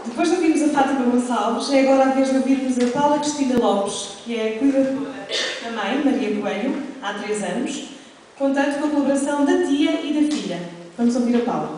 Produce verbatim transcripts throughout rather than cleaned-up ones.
Depois de ouvirmos a Fátima Gonçalves, é agora a vez de ouvirmos a Paula Cristina Lopes, que é cuidadora da mãe, Maria Coelho, há três anos, contando com a colaboração da tia e da filha. Vamos ouvir a Paula.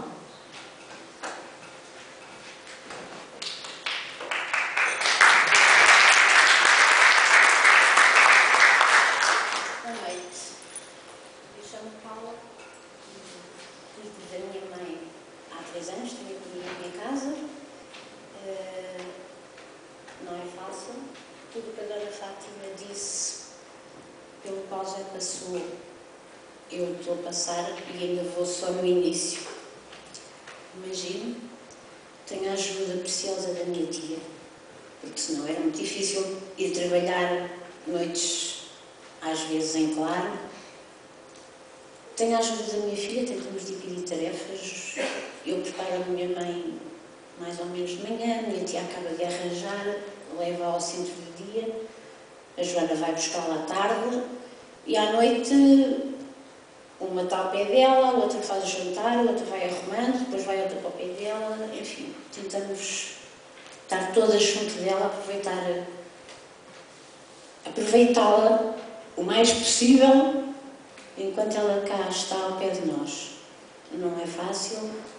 Boa noite. Eu chamo Paula, cuido da minha mãe há três anos, tenho comigo em minha casa. Uh, não é fácil. Tudo o que a Dona Fátima disse, pelo qual já passou, eu estou a passar e ainda vou só no início. Imagino, tenho a ajuda preciosa da minha tia, porque senão era muito difícil ir trabalhar noites, às vezes em claro. Tenho a ajuda da minha filha, tentamos dividir tarefas. Eu preparo a minha mãe mais ou menos de manhã, a minha tia acaba de arranjar, leva ao centro do dia, a Joana vai buscá-la à tarde e à noite uma está ao pé dela, a outra faz o jantar, a outra vai arrumando, depois vai outra para o pé dela, enfim, tentamos estar todas junto dela, aproveitar, aproveitá-la o mais possível enquanto ela cá está ao pé de nós. Não é fácil.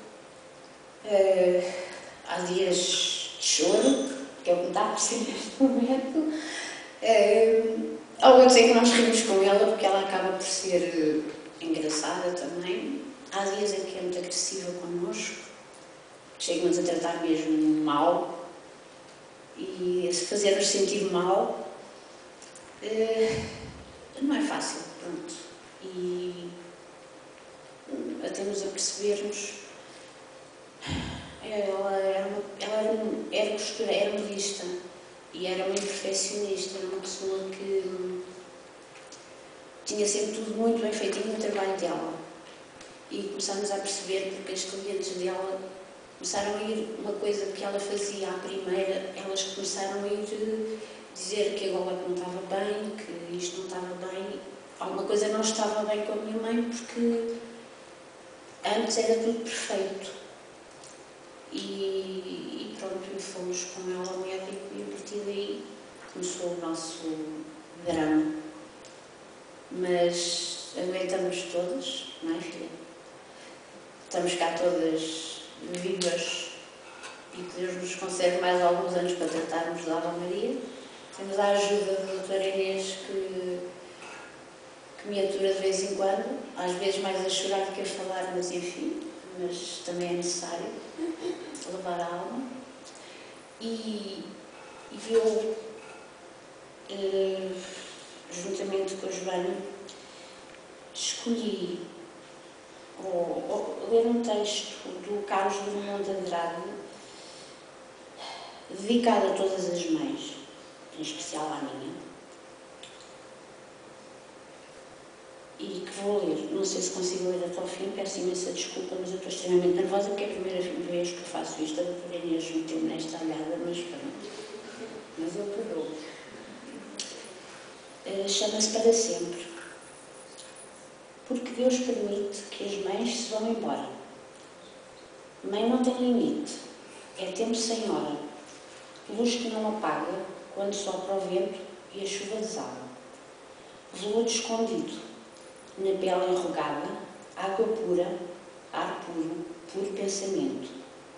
Uh, há dias de choro, que é o que está a perceber neste momento. Uh, há outros em que nós rimos com ela, porque ela acaba por ser engraçada também. Há dias em que é muito agressiva connosco, chega-nos a tratar mesmo mal e a se fazer-nos sentir mal. Uh, não é fácil, pronto. E até nos apercebermos, ela era, uma, ela era, era costura, era modista e era uma perfeccionista, era uma pessoa que tinha sempre tudo muito bem feitinho no trabalho dela. E começámos a perceber, porque as clientes dela começaram a ir, uma coisa que ela fazia à primeira, elas começaram a ir dizer que a gola não estava bem, que isto não estava bem, alguma coisa não estava bem com a minha mãe, porque antes era tudo perfeito. E, e pronto, e fomos com ela ao médico e a partir daí começou o nosso drama. Mas aguentamos todas, não é, filha? Estamos cá todas vivas e que Deus nos conserve mais alguns anos para tratarmos da Ave Maria. Temos a ajuda da doutora Inês, que, que me atura de vez em quando, às vezes mais a chorar do que a falar, mas enfim, mas também é necessário levar a alma. E, e eu, eh, juntamente com a Joana, escolhi ou, ou, ler um texto do Carlos Drummond de Andrade, dedicado a todas as mães, em especial à minha, e que vou ler. Não sei se consigo ler até ao fim, peço imensa desculpa, mas eu estou extremamente nervosa porque é a primeira vez que eu faço isto. A doutora Inês meteu-me nesta olhada, mas pronto. Mas eu perdoo. Uh, Chama-se Para Sempre. Porque Deus permite que as mães se vão embora. Mãe não tem limite. É tempo sem hora. Luz que não apaga quando sopra o vento e a chuva desaba. Veludo escondido, na pele enrugada, água pura, ar puro, puro pensamento.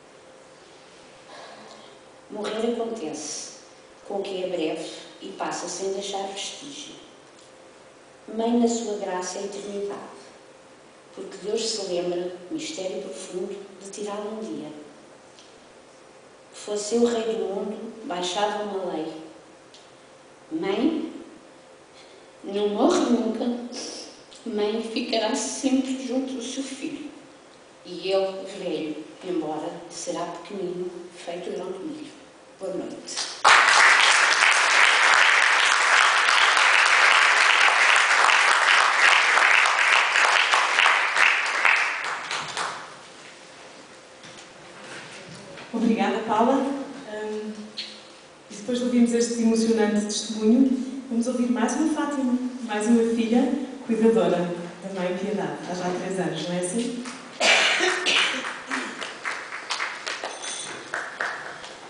Morrer acontece, com que é breve e passa sem deixar vestígio. Mãe na sua graça é a eternidade, porque Deus se lembra, mistério profundo, de tirá-la um dia. Fosse eu rei do mundo, baixava uma lei. Mãe não morre nunca. Mãe ficará sempre junto do seu filho. E ele, velho, embora, será pequenino, feito grão de milho. Boa noite. Obrigada, Paula. Um, e depois de ouvirmos este emocionante testemunho, vamos ouvir mais uma Fátima, mais uma filha cuidadora da Mãe Piedade, há já três anos, não é assim?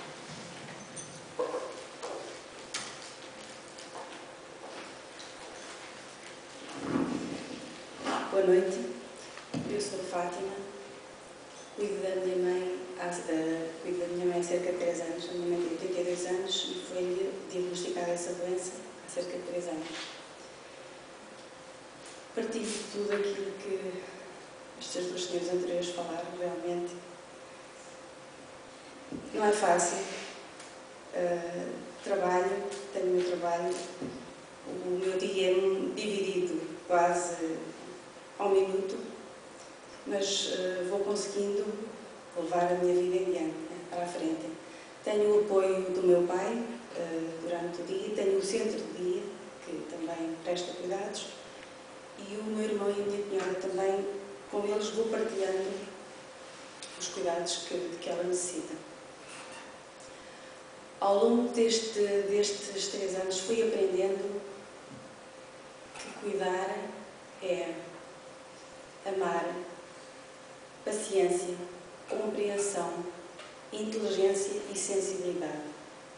noite, eu sou Fátima, cuido da minha mãe há, uh, cuido da minha mãe há cerca de três anos. A minha mãe tem trinta e dois anos e foi-lhe diagnosticada essa doença há cerca de três anos. Partindo de tudo aquilo que estes dois senhores anteriores falaram, realmente não é fácil. Uh, trabalho, tenho o meu trabalho, o meu dia é dividido quase ao minuto, mas uh, vou conseguindo levar a minha vida em diante, né, para a frente. Tenho o apoio do meu pai uh, durante o dia, tenho o centro de dia, que também presta cuidados, e o meu irmão e a minha cunhada também, com eles vou partilhando os cuidados que, que ela necessita. Ao longo deste, destes três anos fui aprendendo que cuidar é amar, paciência, compreensão, inteligência e sensibilidade.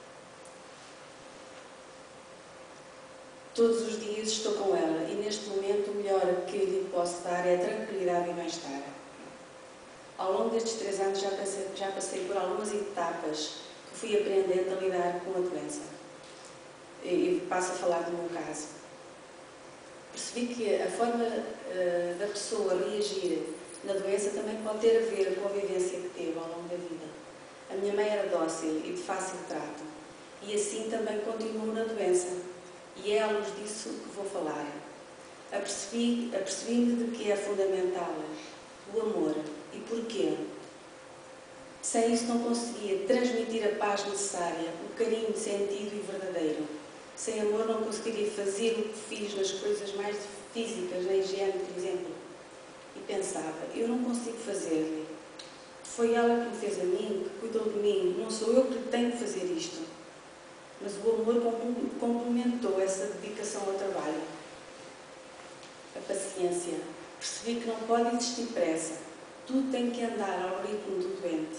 Todos os dias estou com ela e neste momento o melhor que lhe posso dar é tranquilidade e bem-estar. Ao longo destes três anos já passei, já passei por algumas etapas que fui aprendendo a lidar com a doença. E, e passo a falar do meu caso. Percebi que a forma uh, da pessoa reagir na doença também pode ter a ver com a vivência que teve ao longo da vida. A minha mãe era dócil e de fácil trato, e assim também continuo na doença. E é à luz disso que vou falar. Apercebi, apercebi-me de que é fundamental o amor. E porquê? Sem isso não conseguia transmitir a paz necessária, o carinho sentido e verdadeiro. Sem amor não conseguiria fazer o que fiz nas coisas mais físicas, na higiene, por exemplo. E pensava, eu não consigo fazer-lhe. Foi ela que me fez a mim, que cuidou de mim, não sou eu que tenho que fazer isto. Mas o amor complementou essa dedicação ao trabalho. A paciência. Percebi que não pode existir pressa. Tudo tem que andar ao ritmo do doente.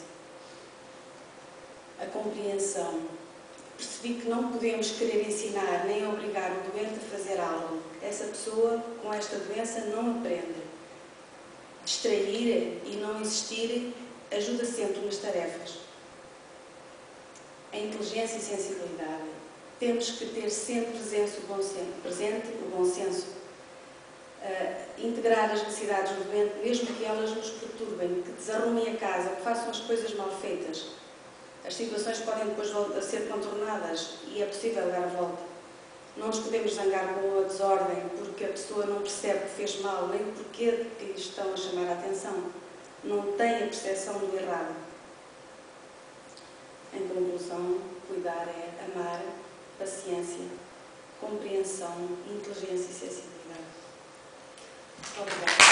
A compreensão. Percebi que não podemos querer ensinar nem obrigar o doente a fazer algo. Essa pessoa com esta doença não aprende. Distrair e não insistir ajuda sempre nas tarefas. A inteligência e sensibilidade. Temos que ter sempre presente o bom senso. Presente o bom senso. Uh, integrar as necessidades do doente, mesmo que elas nos perturbem, que desarrumem a casa, que façam as coisas mal feitas. As situações podem depois ser contornadas e é possível dar a volta. Não nos podemos zangar com a desordem porque a pessoa não percebe que fez mal, nem o porquê que lhe estão a chamar a atenção. Não tem a percepção do errado. Em conclusão, cuidar é amar, paciência, compreensão, inteligência e sensibilidade. Obrigada.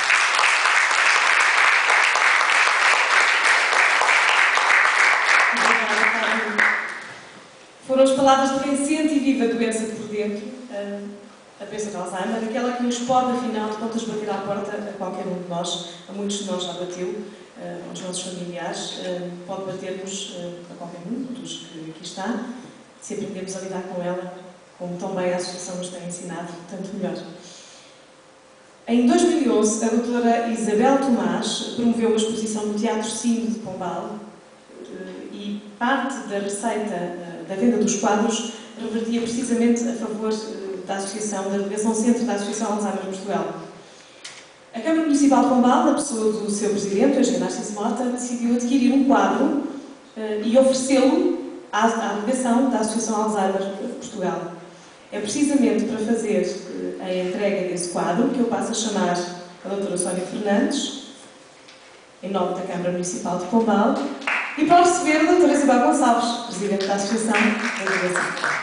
Foram as palavras de quem sente e vive a doença por dentro, a doença de Alzheimer, aquela que nos pode, afinal de contas, bater à porta a qualquer um de nós. A muitos de nós já bateu, aos nossos familiares, pode bater-nos a qualquer um dos que aqui está, se aprendemos a lidar com ela, como tão bem a Associação nos tem ensinado, tanto melhor. Em dois mil e onze, a doutora Isabel Tomás promoveu uma exposição no Teatro Cine de Pombal e parte da receita da venda dos quadros revertia precisamente a favor da Associação, da Delegação Centro da Associação Alzheimer de Portugal. A Câmara Municipal de Pombal, na pessoa do seu presidente, Eugênio Narciso Mota, decidiu adquirir um quadro e oferecê-lo à, à delegação da Associação Alzheimer de Portugal. É precisamente para fazer a entrega desse quadro que eu passo a chamar a doutora Sónia Fernandes, em nome da Câmara Municipal de Pombal, e para receber a doutora Isabel Gonçalves, presidente da Associação da Delegação.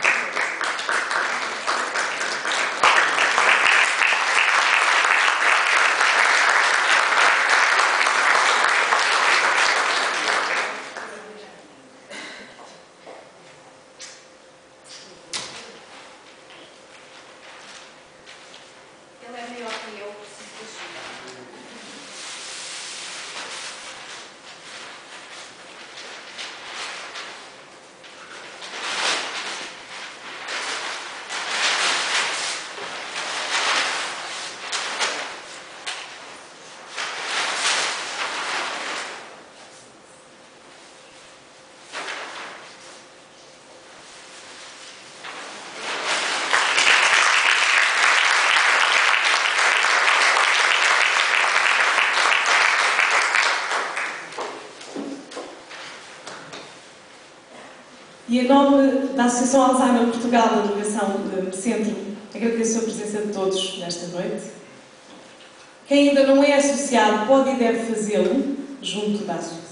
E em nome da Associação Alzheimer Portugal, da Delegação de Centro, agradeço a presença de todos nesta noite. Quem ainda não é associado pode e deve fazê-lo junto da associação.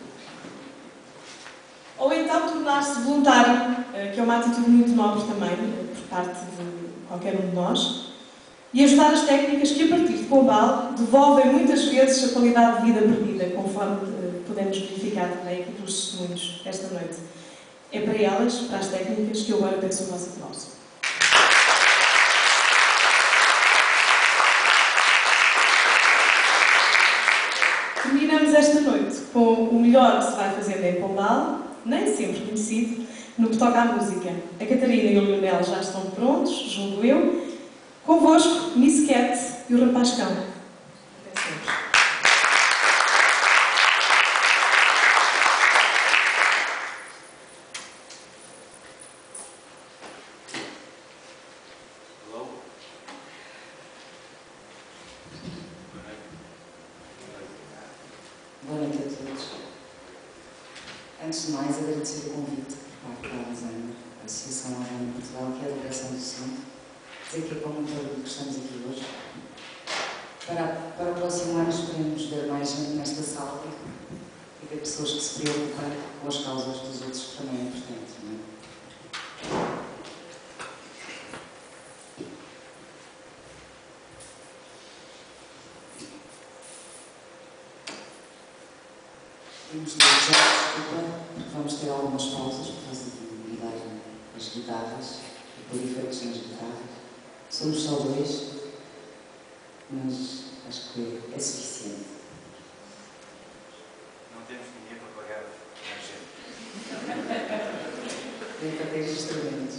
Ou então tornar-se voluntário, que é uma atitude muito nobre também, por parte de qualquer um de nós, e ajudar as técnicas que, a partir de Pombal, devolvem muitas vezes a qualidade de vida perdida, conforme podemos verificar também aqui pelos testemunhos esta noite. É para elas, para as técnicas, que eu agora peço o vosso aplauso. Terminamos esta noite com o melhor que se vai fazendo em Pombal, nem sempre conhecido, no que toca à música. A Catarina e o Leonel já estão prontos, julgo eu. Convosco, Miss Cat e o Rapaz-Cão. Até sempre. Boa noite a todos. Antes de mais, agradecer o convite por parte da Alzheimer, a Associação Alzheimer Portugal, que é a Delegação do Centro, dizer que é com muito orgulho que estamos aqui hoje. Para, para o próximo ano, esperemos ver mais gente nesta sala e ver pessoas que se preocupam com as causas dos outros, que também é importante, não é? Vamos ter já desculpa, porque vamos ter algumas pausas por causa de ligar as guitarras e por efeitos nas guitarras. Somos só dois, mas acho que é suficiente. Não temos dinheiro para pagar mais gente. Nem para ter instrumentos.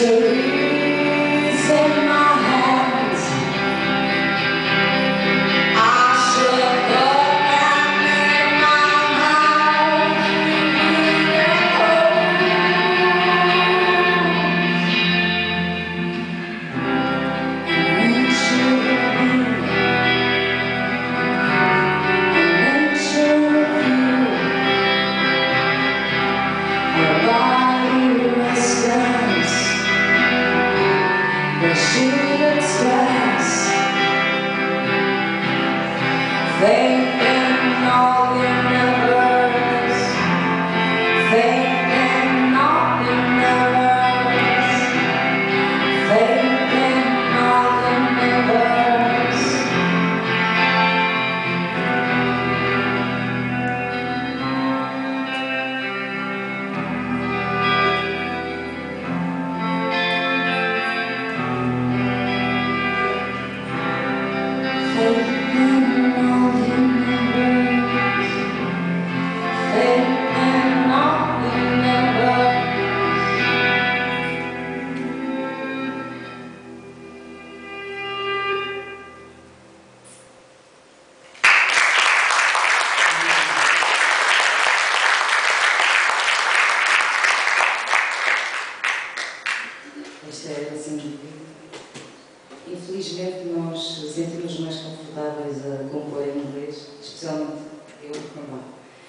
victories in my hands. I should put them in my mouth and make sure make sure you her body restless, but she express faith in all universe, faith in all universe, faith in all universe. Faith in all universe, faith in all universe. Esta era sem dúvida. Infelizmente nós sentimos mais confortáveis a compor em inglês, especialmente eu, normal.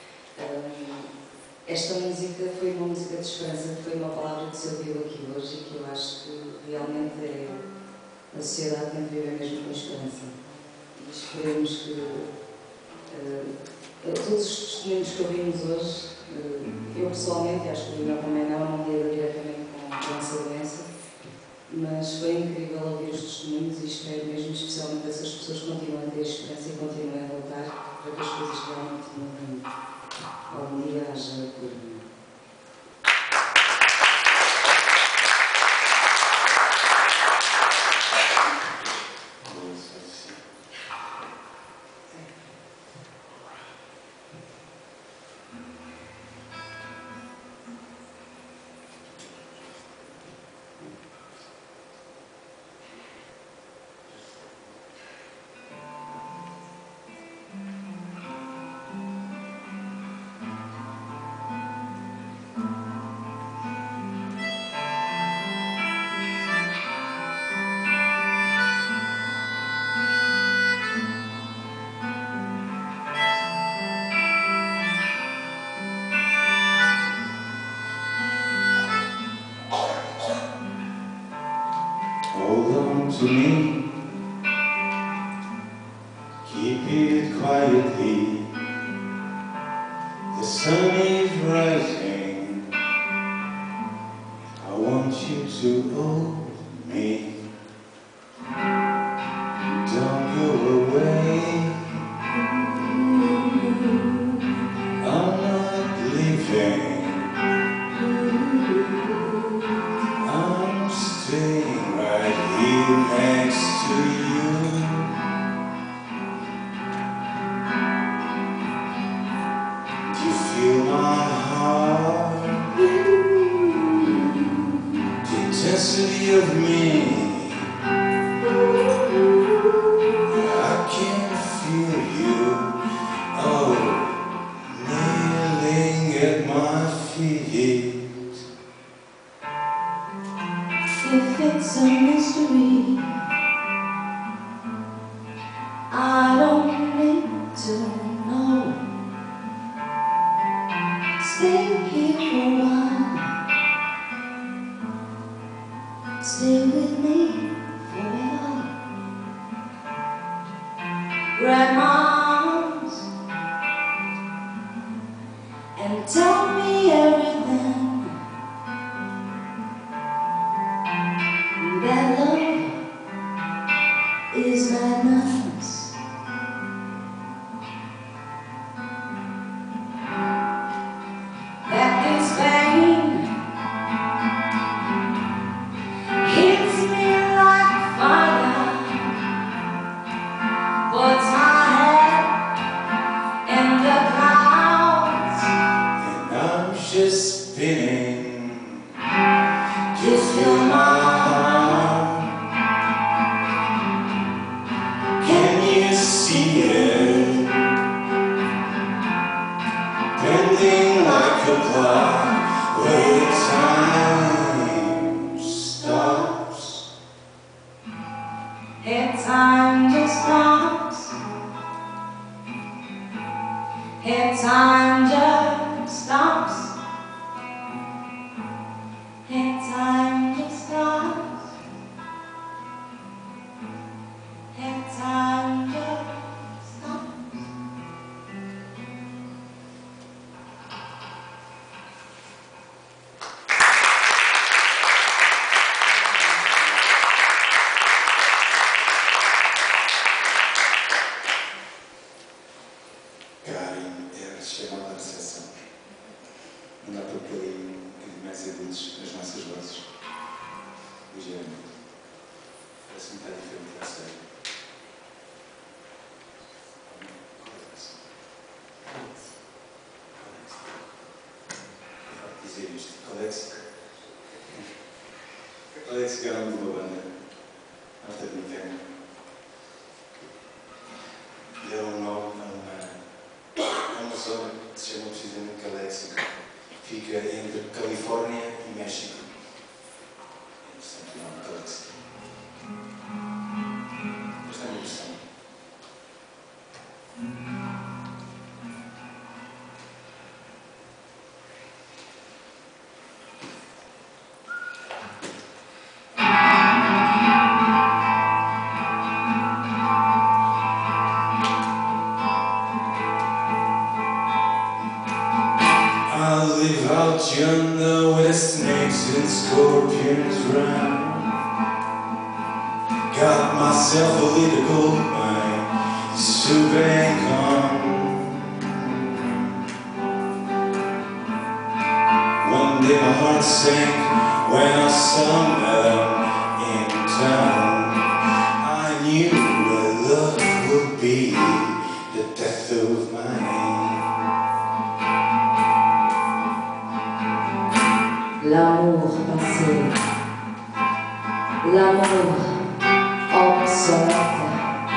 Esta música foi uma música de esperança, foi uma palavra que se ouviu aqui hoje e que eu acho que realmente é a sociedade tem que viver mesmo com esperança. E esperemos que uh, todos os testemunhos que ouvimos hoje, uh, eu pessoalmente, acho que o Lino também não, não lida diretamente com, com essa doença, mas foi incrível ouvir os testemunhos e espero mesmo, especialmente, essas pessoas continuem a ter esperança e continuem a lutar para que as coisas realmente mudem. Algum dia haja cura. Hold on to me, keep it quietly. The sun is rising. I want you to hold me. Don't go away. I'm not leaving. I'm staying right here next to you. Do you feel my heart? The intensity of me. I can feel you. Oh, kneeling at my feet. If it's a mystery, I don't need to know. Stay here for a while. Stay with me forever. Grab my arms and tell me everything. That love is madness. That this pain hits me like fire, puts my head in the clouds, And I'm just spinning. just feel my Não dá para pôr aí em mais adultos as nossas vozes. Ligeiramente. Parece-me que está diferente, a sério. Vou dizer isto. Codex. Codex é o nome de uma banda norte-americana. E é um nome, é uma, é uma zona que se chama precisamente Caléxico. Fica entre Califórnia e México. É interessante o nome, Caléxico. Esta é uma versão. I live out yonder where the snakes and scorpions run. Got myself a little gold mine, soup on. One day my heart sank when I saw them in town. I knew what love would be, the death of mine. L'amour passé, l'amour obsolète,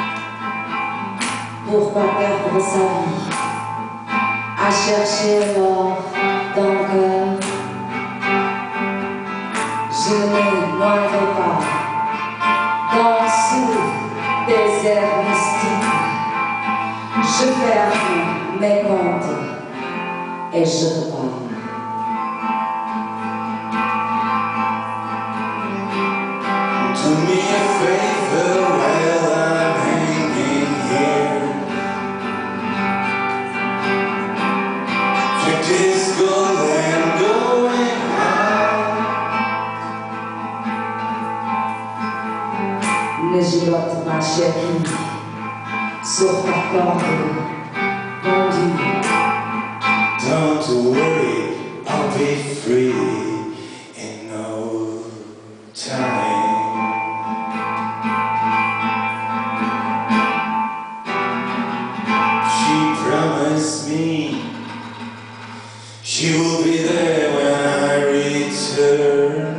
pour pas perdre sa vie, à chercher l'or dans le cœur. Je ne moindrai pas dans ce désert mystique. Je ferme mes comptes et je repars. Do me a favor while I'm hanging here. Take this gold and going high. Le gigote ma chérie sur ta corde pendue. Don't worry, I'll be free in no time. She promised me she will be there when I return.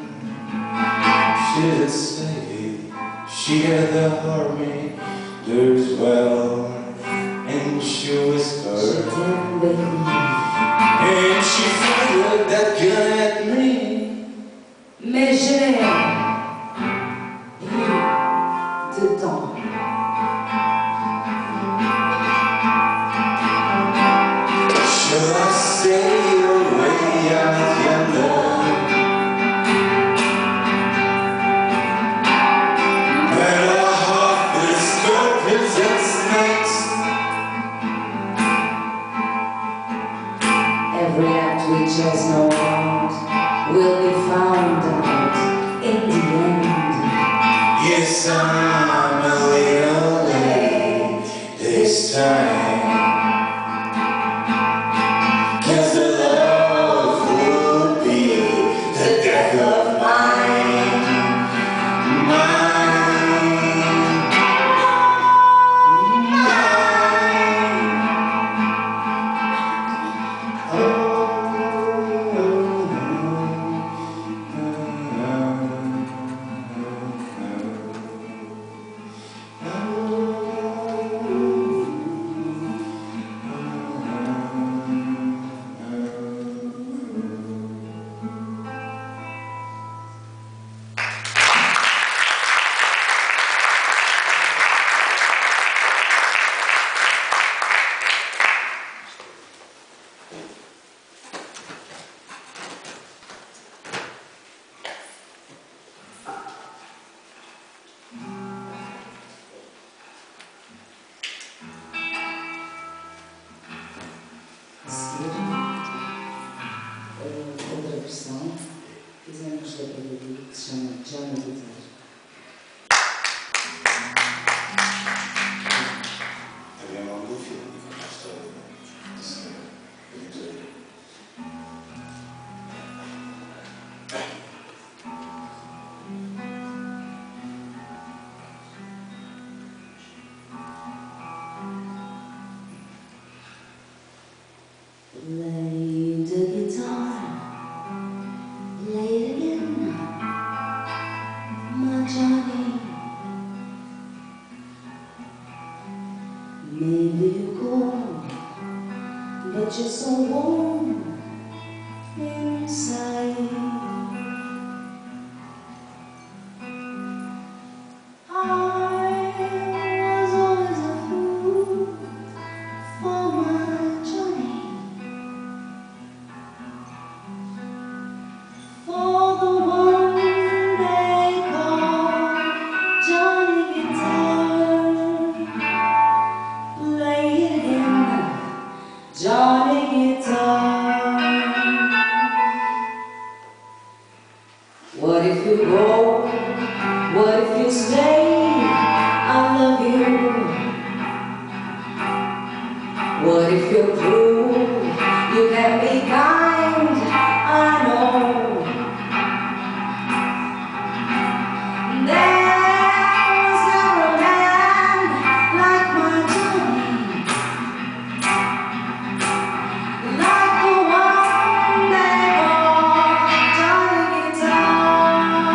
Should it say she had the army there's well, and she Je whispered, t'aime, baby. and she fired that gun at me. Mais je n'ai plus de temps. Shall I stay away out yonder? Where I hawk the scorpions and snakes. Every act which has no heart will be found out in the end. Yes, I'm a little late this time. 'Cause the love would be the death of mine. Mine. Mine. A seguir, a outra versão, fizemos da P D D, que se chama Já no Viver. Havia um nome do filme, a história do senhor aventureiro. What if you go? What if you stay? I love you. What if you're cruel? You can be kind, I know. There was never a man like my Johnny, like the one they call Johnny Guitar.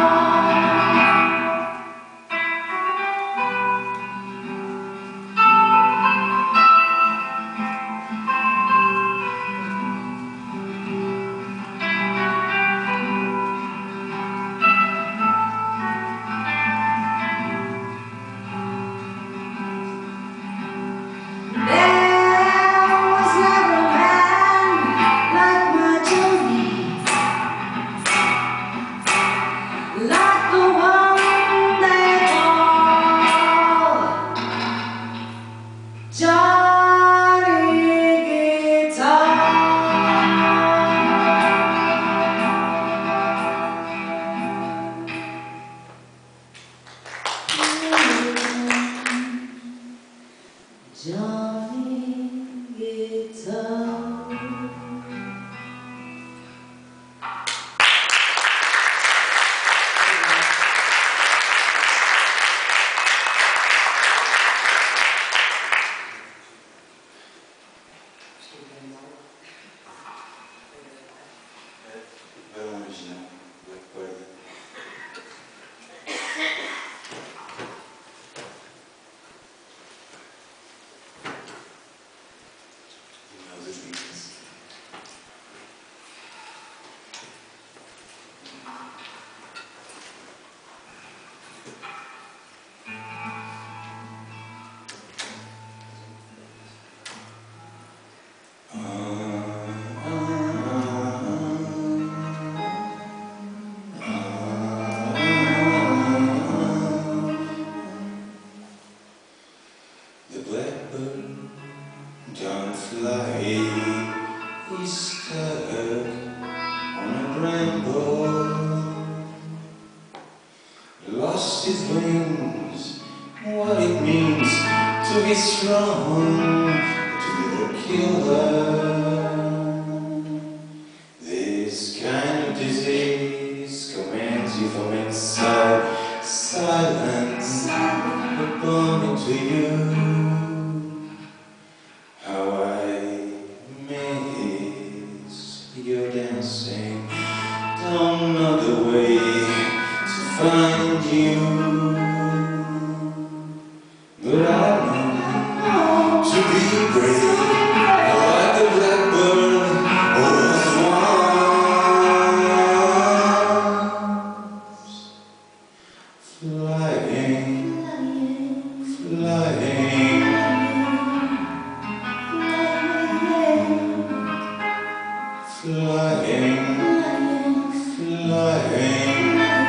Like the one they call Johnny Guitar. Johnny Guitar. Bem original, Blackbird. Final dos Beatles. The blackbird don't fly, he's stuck on a bramble. Lost his wings, what it means to be strong, to be the killer. This kind of disease commands you from inside, silence, a bomb into you. How I miss your dancing, don't know the way to find you, but I know to be brave, like the blackbird was once, flying, flying. Flying, flying.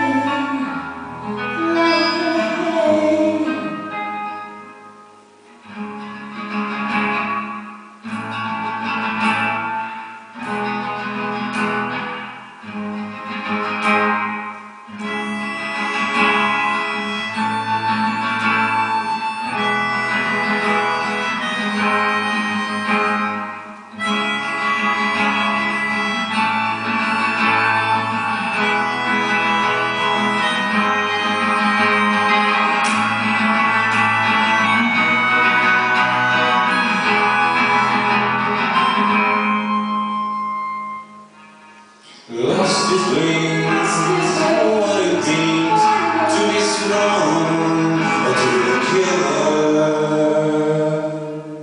Lost his wings, what it means to be strong, or to be the killer.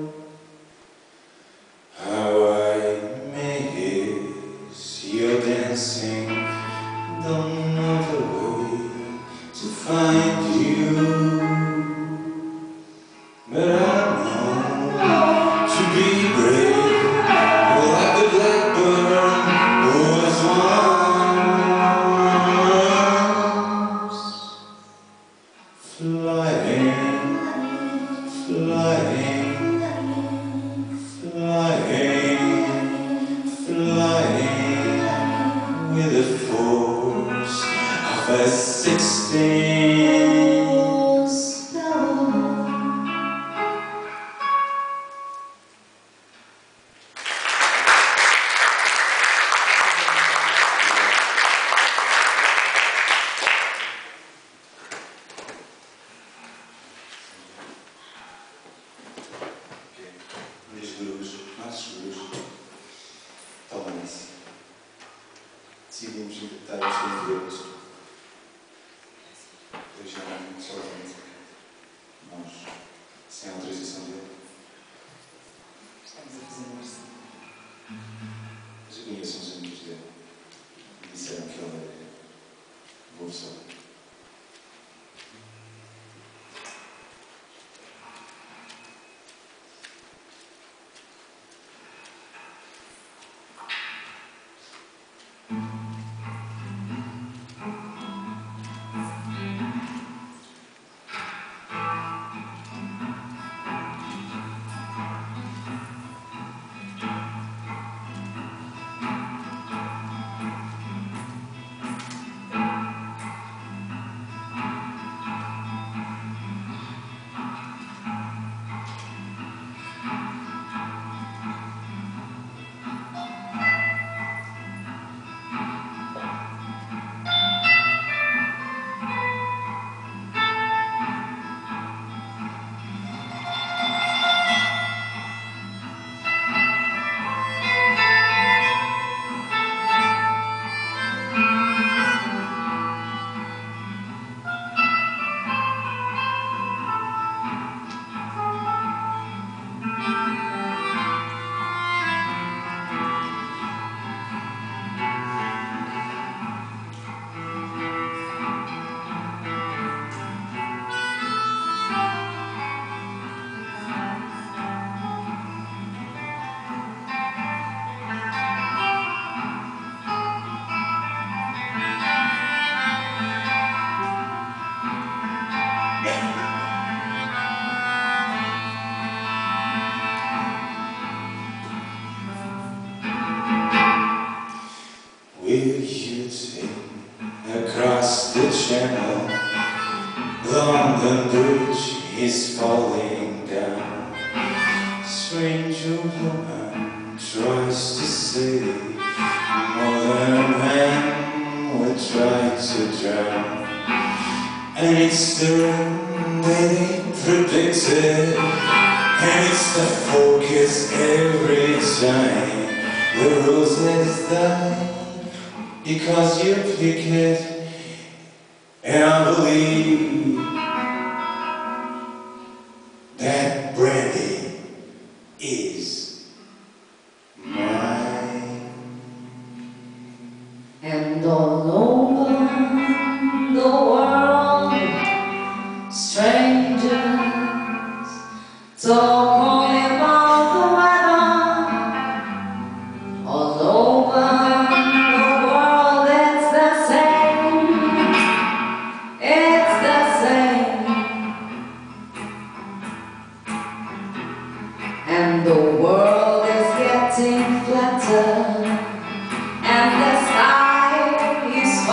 How I miss your dance. missing. Don't know the way to find you, but I know to be brave, like the blackbird was once flying, flying, flying, flying with the force of a sixteen star. Luís Cruz, Marcos Cruz, Tomanense. Decidimos interpretar os seus deles, originalmente somente, nós, sem autorização dele. Estamos a fazer isso. Mas eu conheço uns amigos dele e disseram que ele é boa pessoa. Will you take across the channel? London Bridge is falling down. Stranger woman tries to say more than a man would try to drown. And it's the rain they predicted, and it's the focus every time. The roses die because you pick it, and I believe that brandy is mine. And all over the world, strangers talk only about the weather. All over the world, it's the same. It's the same. And the world is getting flatter, and the sky is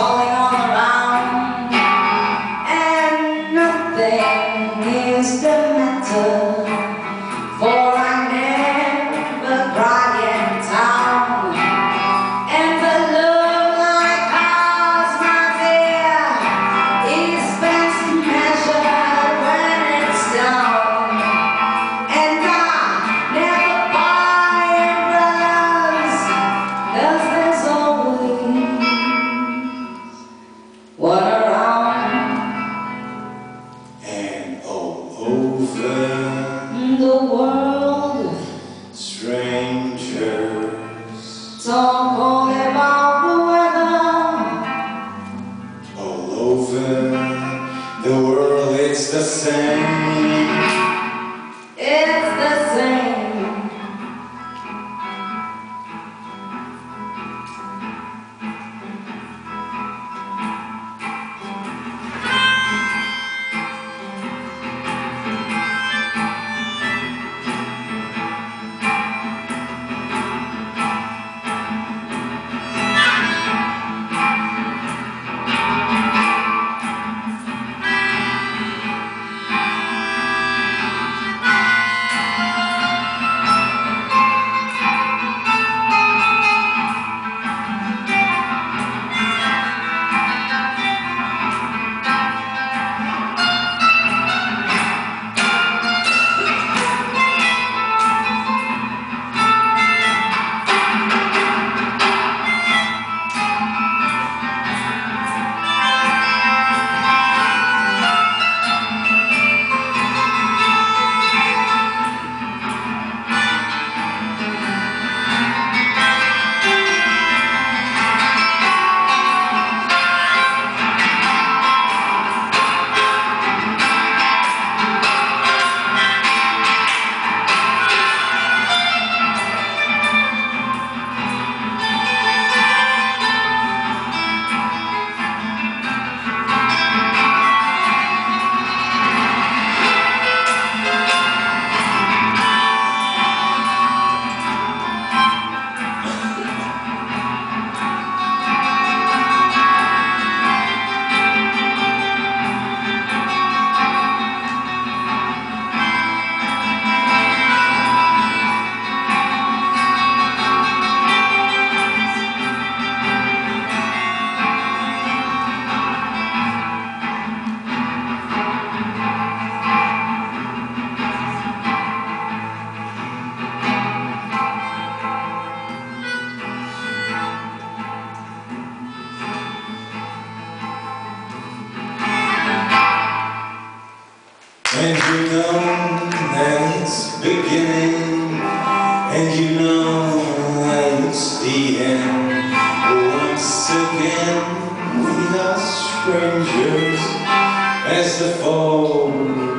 And you know that it's beginning, and you know that it's the end. Once again, we are strangers as the fall.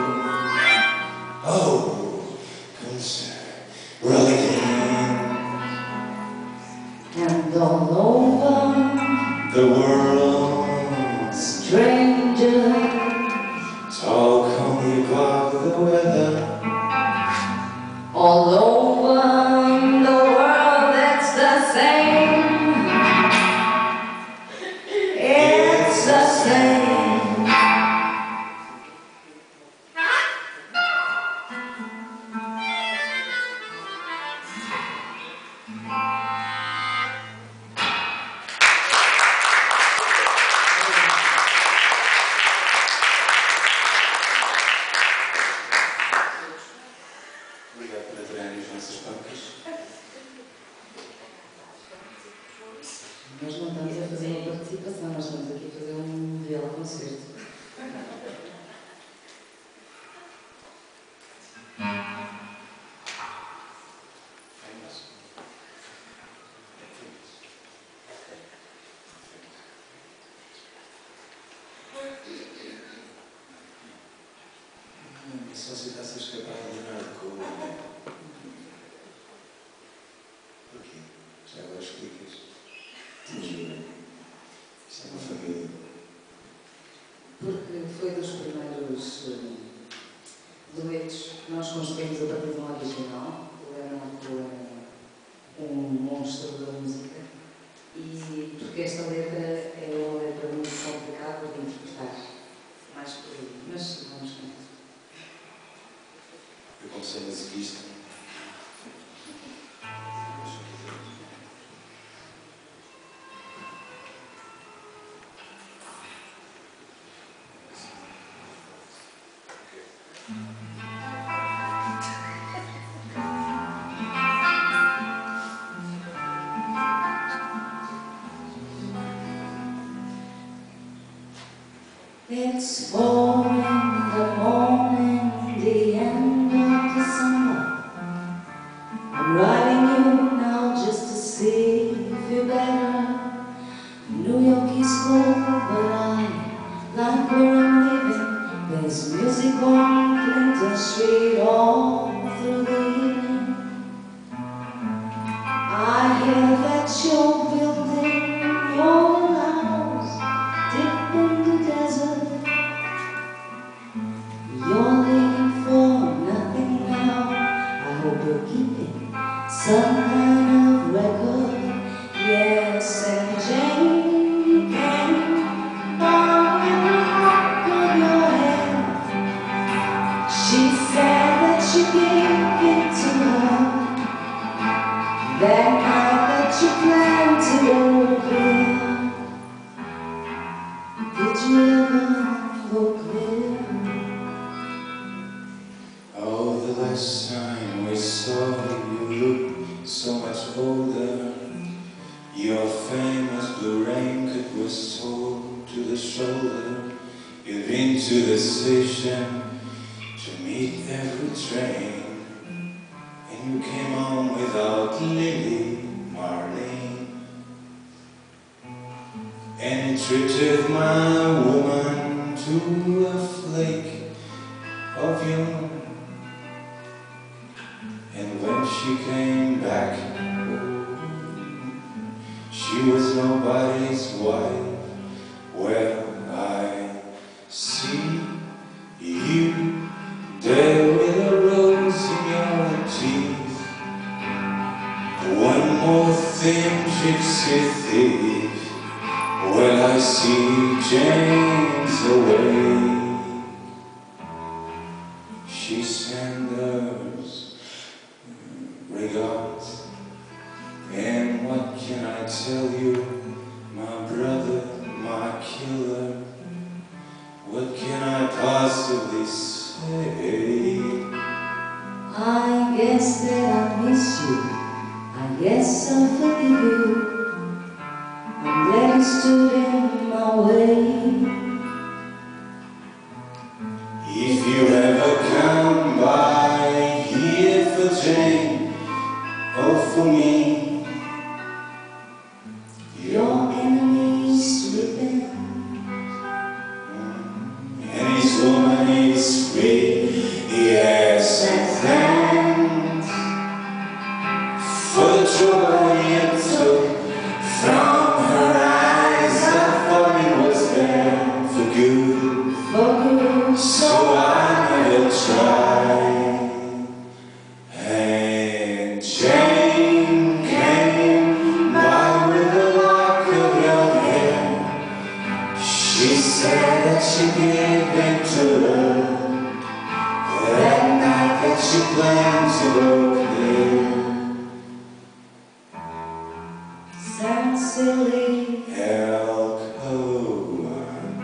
Oh, comes rolling, And all over the world, strangers, talk only about the weather. all over the world, it's the same. It's the same. Obrigado por aturarem as nossas bancas. Nós não estamos a fazer uma participação, nós estamos aqui a fazer um viola concerto. E só se está a escapar de Leonardo Cohen. Porquê? Já agora explicas. Isto é uma família. Porque foi dos primeiros uh, duetos que nós construímos a partir de um original. O Leonardo é um monstro da música. E porque esta letra é uma letra muito complicada de interpretar. Mais por aí. Mas vamos com isso. Eu comecei masoquista. It's four in the morning, the end of the summer. I'm writing you now just to see if you're better. New York is cold, but I like where I'm living. There's music on Clinton Street all through the evening. I hear that you're building your house deep in the desert. You're living for nothing now. I hope you're keeping some kind of record. Yes, and Jane came on in the back of your head. She said that you gave it to her that night that you planned to go clear. Did you ever go clear? Oh, the last time we saw you, you looked so much older. Your famous blue raincoat was torn to the shoulder. You'd been to the station to meet every train, and you came home without Lily Marlene. And you treated my woman to a flake of you. And when she came back home, she was nobody's wife. Well, I see you there with a rose in your teeth. One more thing, gypsy thief. Well, I see Jane's away. She senders regards. And what can I tell you, my brother, my killer? What can I possibly say? I guess that I miss you. I guess I'll forgive you. I'm glad you stood in my way. If you ever that she gave into love, that night that she planned to go clear. Sounds silly. Alcoa.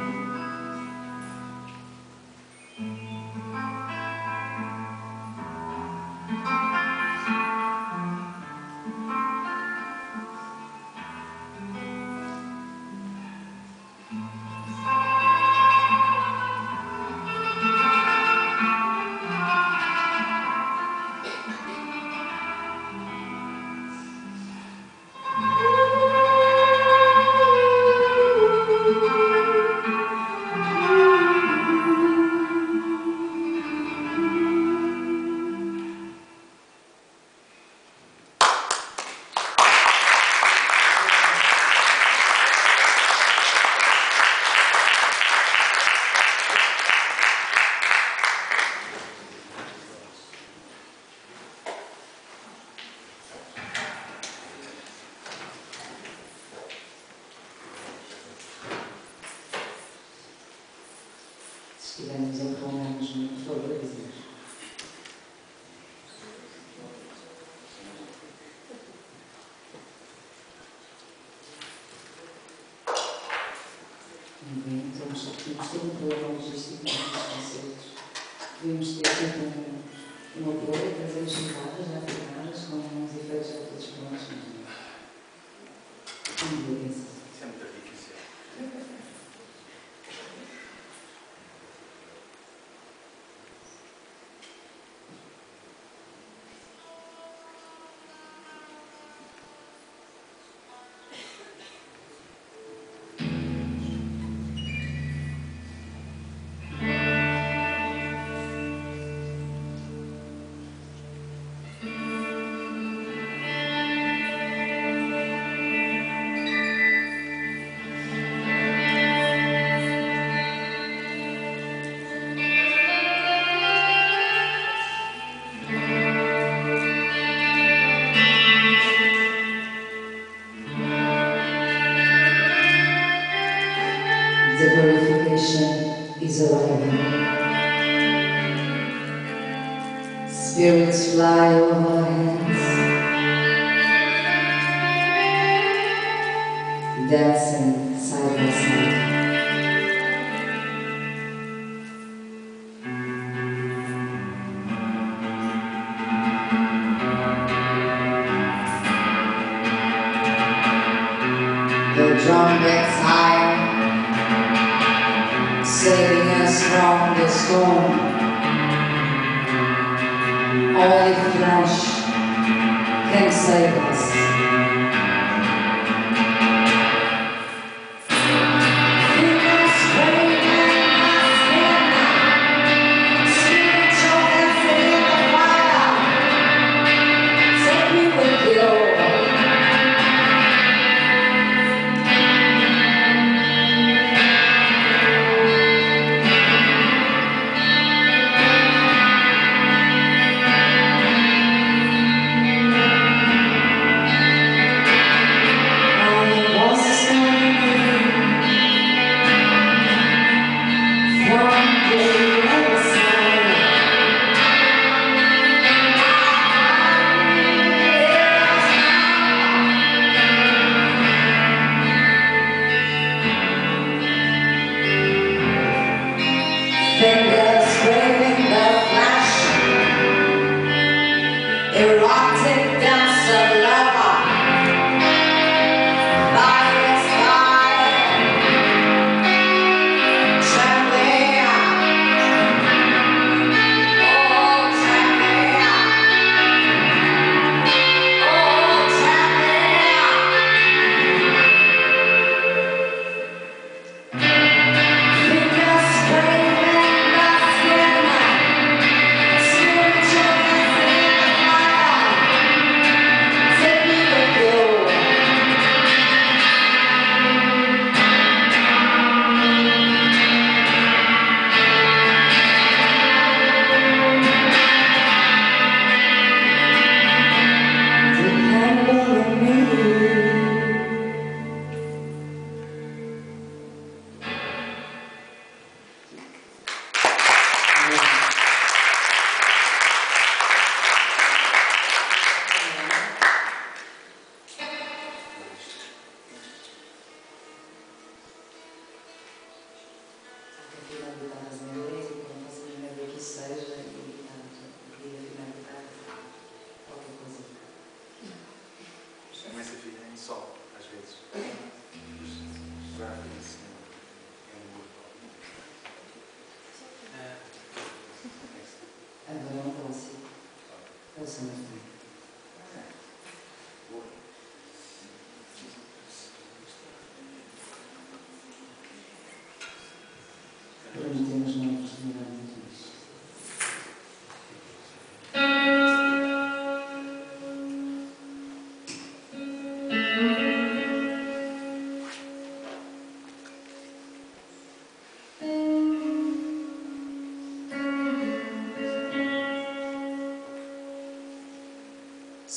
Estivemos em Romanos muito valorizados. Bem, temos, temos ter um problema logístico nos concertos. Devemos ter sempre um, um apoio, trazer as chamadas já afinadas, com os efeitos já todos prontos. Uma beleza. Isso é muito difícil. The glorification is arriving. Spirits fly over our heads, dancing side by side. The drum gets higher, saving us from the storm. Only flesh can save us. Fingers wave and us midnight. Spiritual dancing in the fire. Take me with you.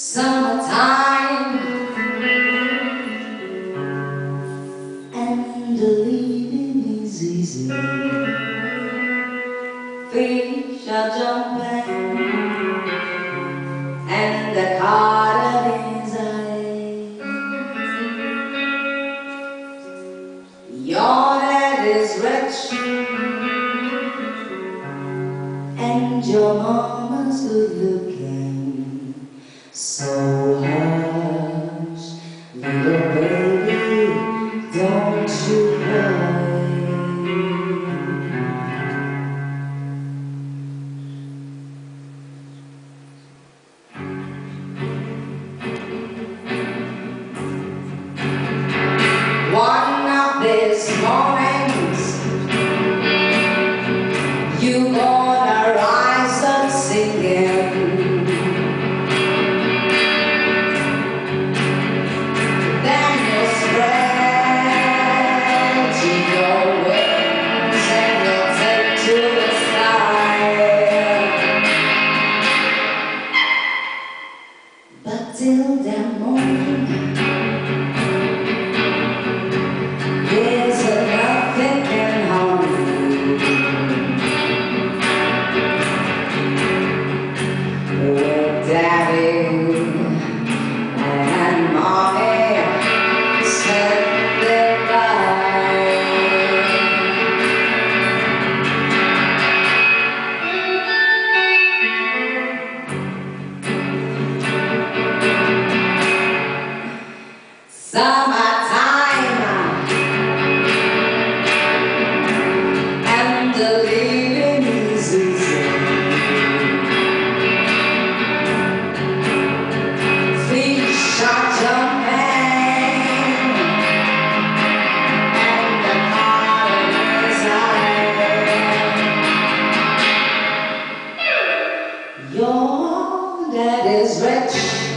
Summertime, and the living is easy. Fish are jumping, and the cotton is high. Your dad is rich, and your mama's good looking. So hush, little baby, don't you cry. One of these mornings, you gonna rise up singing. Then you'll spread your wings and you'll take to the sky. But till that morning, there's enough thinking home. With Daddy and Mommy said goodbye. Summertime, and the living is easy. Fish are jumping, and the cotton is high. Your dad is rich,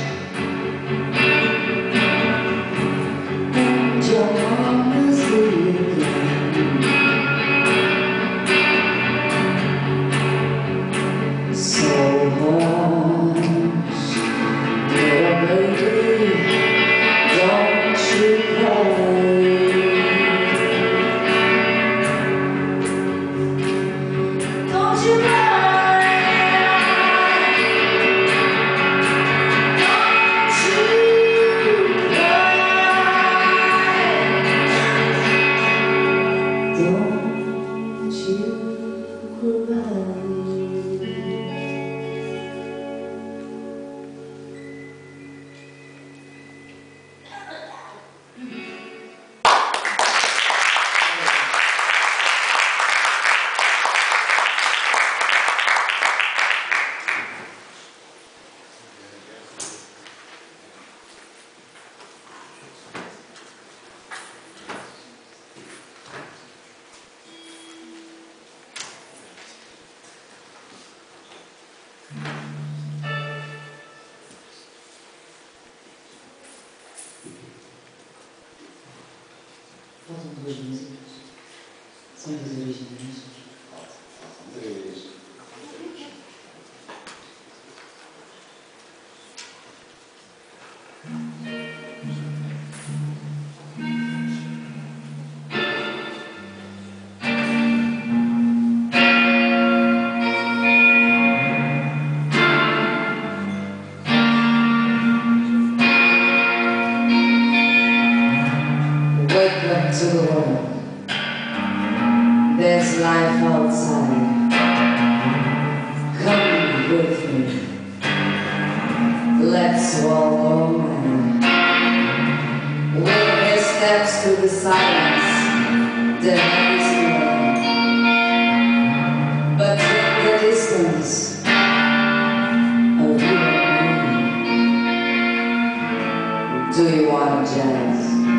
and your mama's good. So hush, little baby, don't you cry. Don't you cry. Don't you cry. Don't you cry. Faltam duas músicas. São as originais. Três. Wake up to the world. There's life outside. Come with me. Let's walk all night. With his steps to the silence, the night is long. But in the distance of you and me, do you want jazz?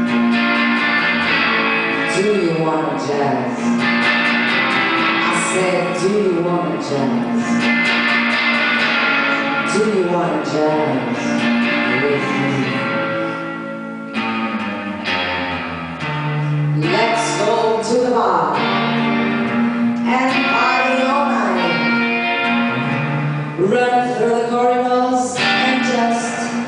Do you want jazz? I said, do you want jazz? Do you want jazz with me? Let's go to the bar and party all night. Run through the corridors and just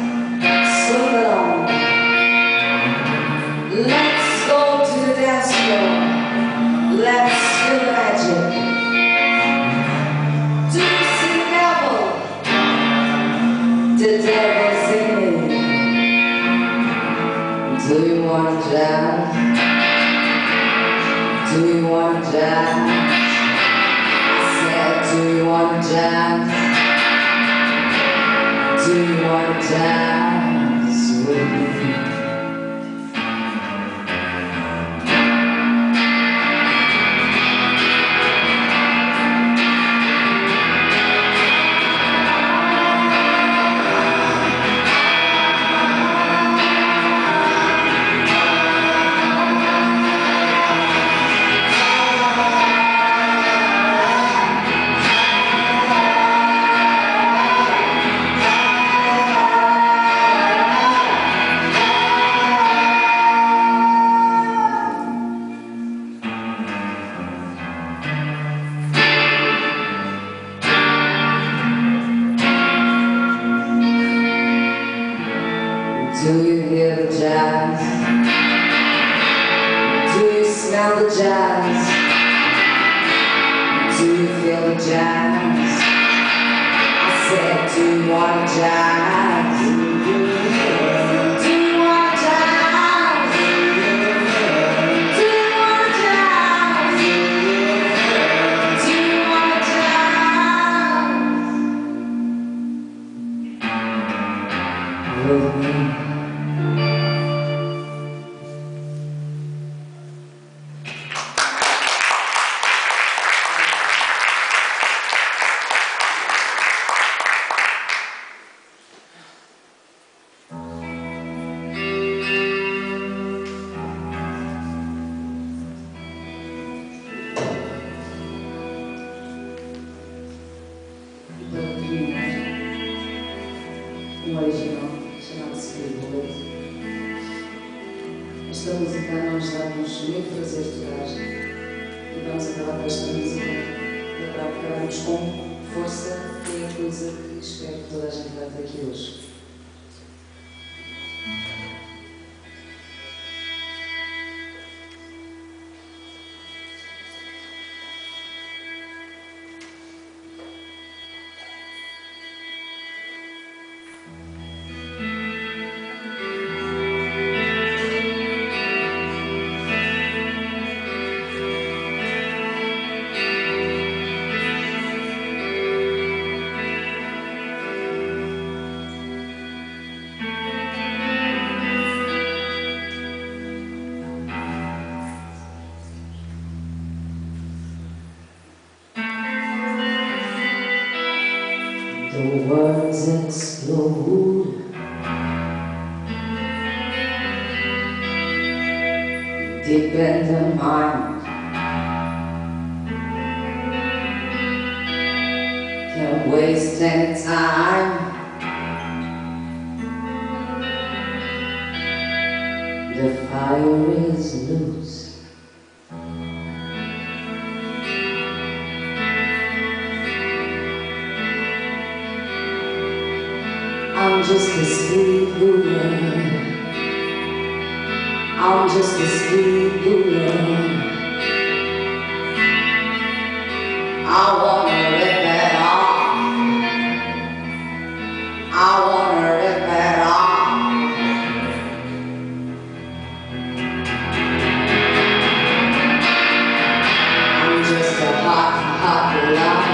jazz? I said, do you want to jazz? Do you want to dance with me? Do you hear the jazz? Do you smell the jazz? Do you feel the jazz? I said, do you want jazz? Do you want jazz? Do you want jazz? Do you want jazz? With me. Um original chamado-se Billboard. Esta música nos dá-nos muito prazer tocar e vamos acabar com esta música para acabarmos com força, que é a coisa que espero que toda a gente vai ter aqui hoje. The words explode, deep in the mind. Can't waste any time. The fire is loose. I'm just a sweet bullet. I'm just a sweet bullet. I wanna rip it off. I wanna rip it off. I'm just a hot, hot love.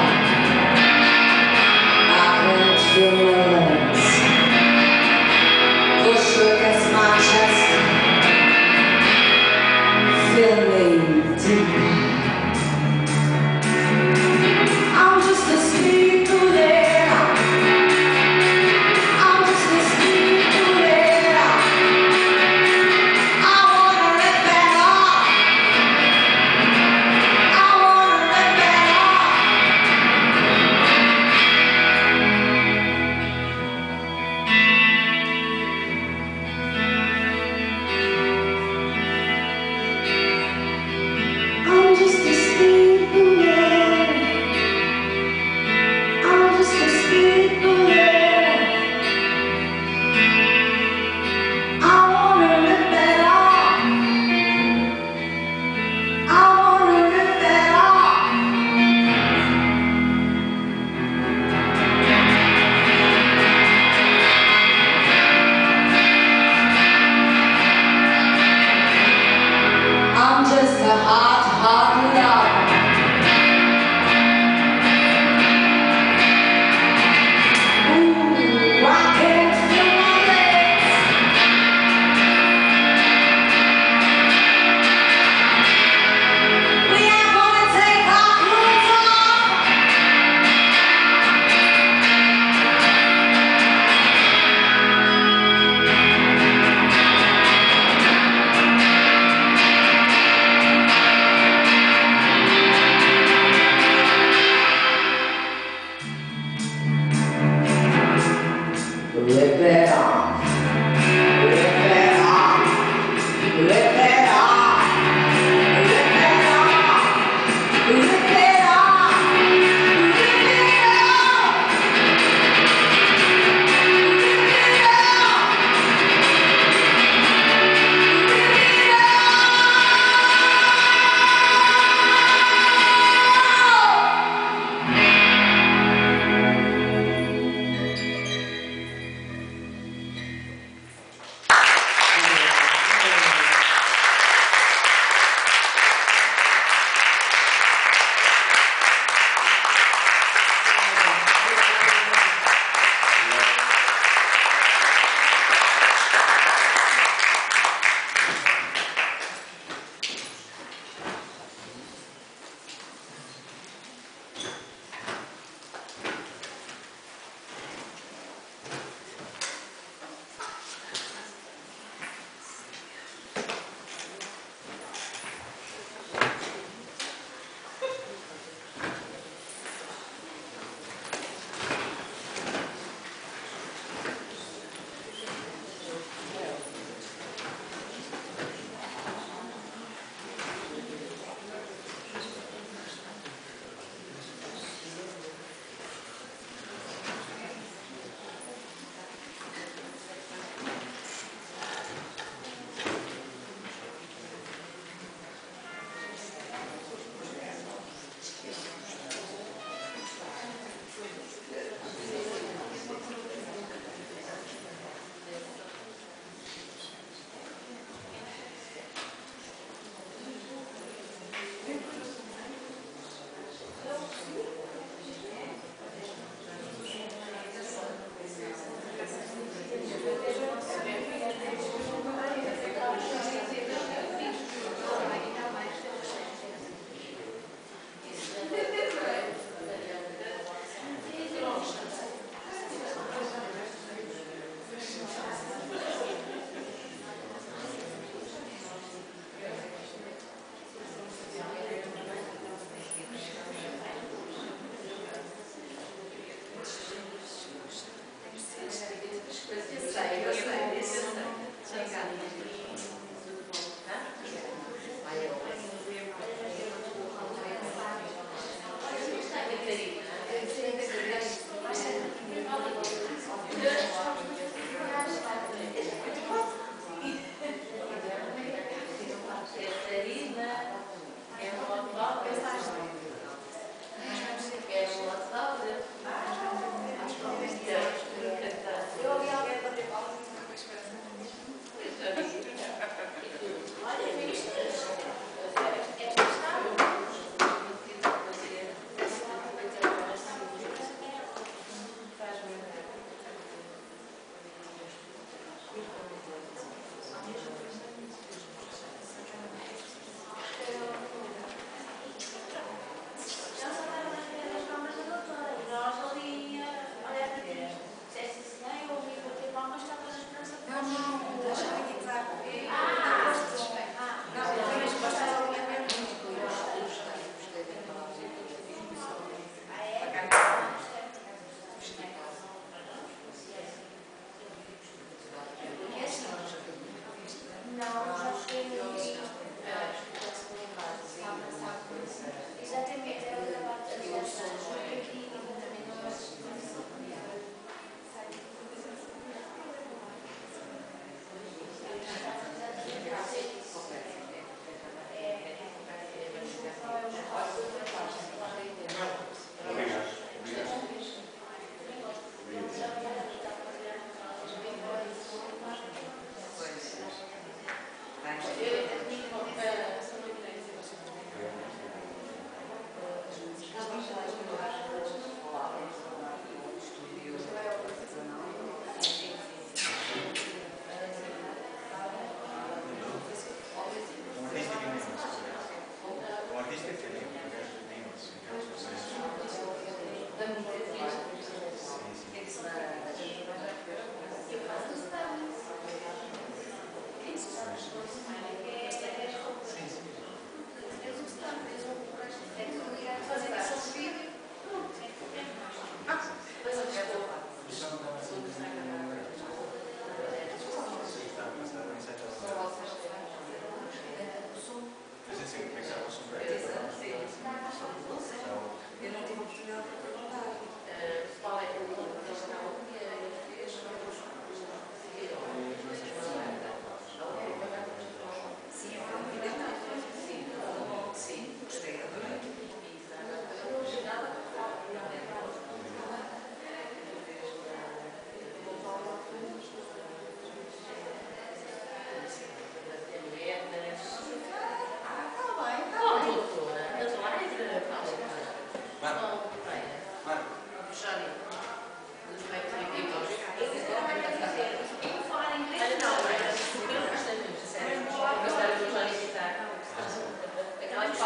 I can't feel my legs. Push against my chest, feel me deep. I'm just a sweet bullet. I'm just a sweet bullet. I wanna rip it off. I wanna rip it off. I'm just a sweet bullet. I'm just a sweet bullet. I wanna rip it off. I wanna rip it off. I'm just a hot, hot love.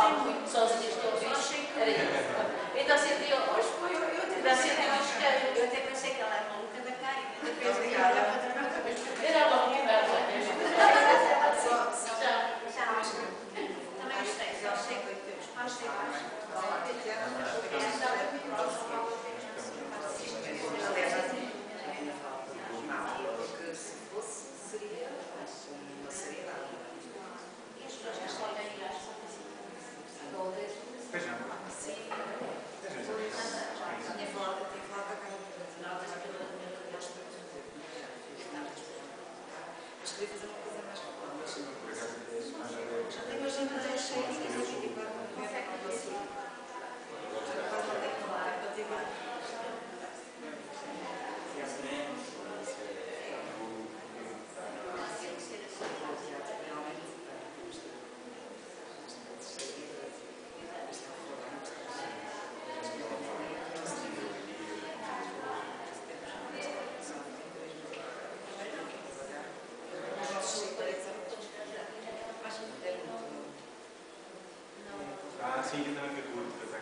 muito, sozinhas todas. Era isso. Então senti, hoje foi, eu até senti um isqueiro. Eu até pensei que ela era maluca da cara. Eu até pensei que Era ela logo que era. já acho que também gostei, só achei que os pais têm mais. Porque se fosse, seria uma seriedade. E as pessoas que estão aí, acho que Pois não. sim. Tinha falado, tinha falado da cara. Não, mas aquilo da minha criança. Mas queria fazer uma coisa mais popular. Já tenho as jantadas cheias de vinte e quatro horas. Ah, sim, eu também fui curto.